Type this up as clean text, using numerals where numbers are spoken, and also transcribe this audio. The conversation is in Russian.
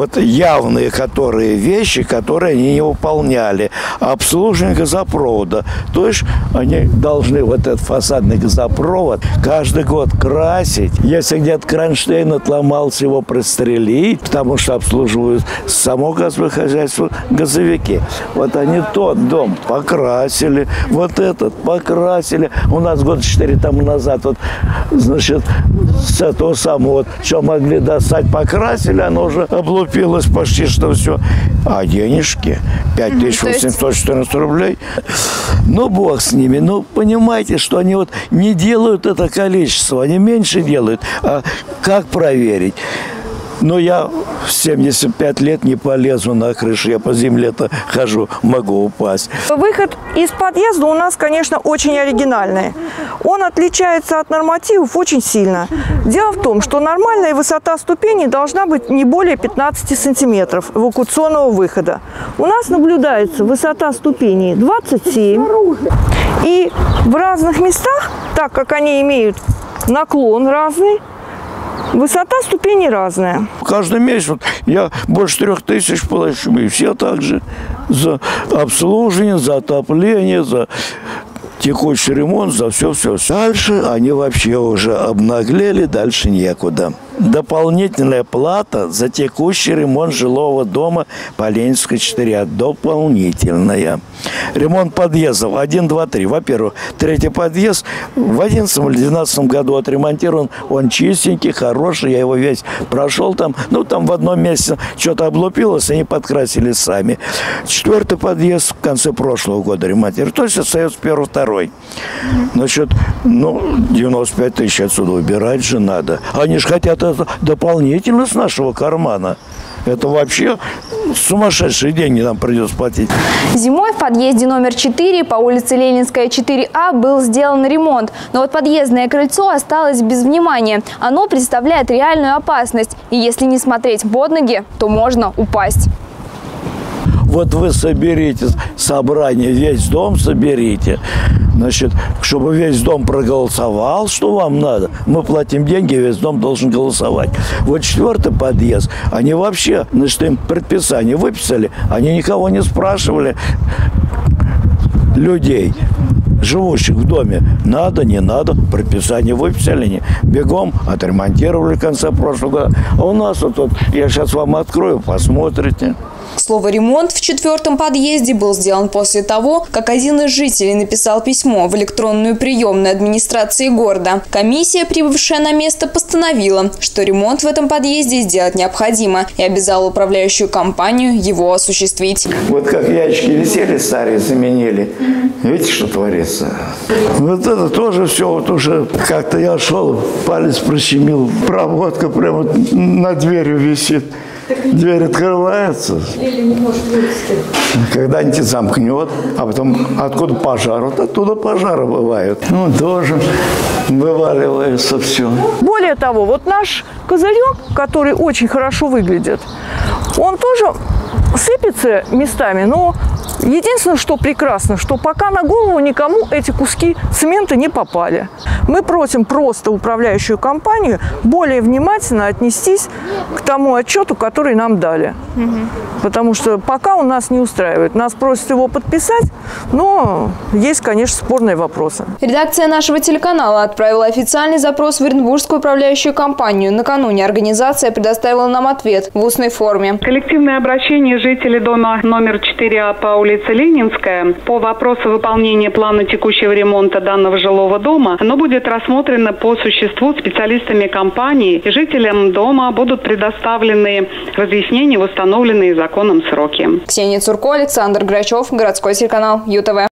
вот явные которые вещи, которые они не выполняли. Обслуживание газопровода. То есть они должны вот этот фасадный газопровод каждый год красить. Если где-то кронштейн отломался, его пристрелить, потому что обслуживают само газовое хозяйство газовики. Вот они тот дом покрасили, вот этот покрасили. У нас года 4 тому назад, вот, значит, с этого самого, вот, что могли достать, покрасили, оно уже облупилось почти что все. А денежки 5814 рублей. Ну, бог с ними. Ну, понимаете, что они вот не делают это количество, они меньше делают. А как проверить? Но я в 75 лет не полезу на крышу, я по земле-то хожу, могу упасть. Выход из подъезда у нас, конечно, очень оригинальный. Он отличается от нормативов очень сильно. Дело в том, что нормальная высота ступеней должна быть не более 15 сантиметров эвакуационного выхода. У нас наблюдается высота ступеней 27. И в разных местах, так как они имеют наклон разный, высота ступеней разная. Каждый месяц вот, я больше 3000 плачу, и все так же за обслуживание, за отопление, за текущий ремонт, за все. Дальше они вообще уже обнаглели, дальше некуда. Дополнительная плата за текущий ремонт жилого дома по Ленинской 4А. Дополнительная. Ремонт подъездов 1, 2, 3. Во-первых, третий подъезд в 2011 или 2012 году отремонтирован. Он чистенький, хороший. Я его весь прошел там. Ну, там в одном месте что-то облупилось, они подкрасили сами. Четвертый подъезд в конце прошлого года ремонтировали. То есть остается первый, второй. Значит, ну, 95 тысяч отсюда убирать же надо. Они же хотят это дополнительно с нашего кармана. Это вообще сумасшедшие деньги нам придется платить. Зимой в подъезде номер 4 по улице Ленинская 4А был сделан ремонт. Но вот подъездное крыльцо осталось без внимания. Оно представляет реальную опасность. И если не смотреть под ноги, то можно упасть. Вот вы соберите собрание, весь дом соберите. Значит, чтобы весь дом проголосовал, что вам надо. Мы платим деньги, весь дом должен голосовать. Вот четвертый подъезд, они вообще, значит, им предписание выписали, они никого не спрашивали, людей, живущих в доме, надо, не надо, предписание выписали, они бегом отремонтировали в конце прошлого года. А у нас вот я сейчас вам открою, посмотрите. К слову, ремонт в четвертом подъезде был сделан после того, как один из жителей написал письмо в электронную приемную администрации города. Комиссия, прибывшая на место, постановила, что ремонт в этом подъезде сделать необходимо и обязала управляющую компанию его осуществить. Вот как ящики висели старые, заменили. Видите, что творится? Вот это тоже все, вот уже как-то я шел, палец прощемил, проводка прямо над дверью висит. Дверь открывается, когда-нибудь замкнет, а потом откуда пожар? Вот оттуда пожары бывают. Ну, тоже вываливается все. Более того, вот наш козырек, который очень хорошо выглядит, он тоже сыпется местами, но единственное, что прекрасно, что пока на голову никому эти куски цемента не попали. Мы просим просто управляющую компанию более внимательно отнестись к тому отчету, который нам дали. Потому что пока у нас не устраивает. Нас просят его подписать, но есть, конечно, спорные вопросы. Редакция нашего телеканала отправила официальный запрос в Оренбургскую управляющую компанию. Накануне организация предоставила нам ответ в устной форме. Коллективное обращение жителей дома номер 4А по улице Ленинская по вопросу выполнения плана текущего ремонта данного жилого дома, оно будет рассмотрено по существу специалистами компании, и жителям дома будут предоставлены разъяснения в установленные законом сроки. Ксения Цурко, Александр Грачев, городской телеканал ЮТВ.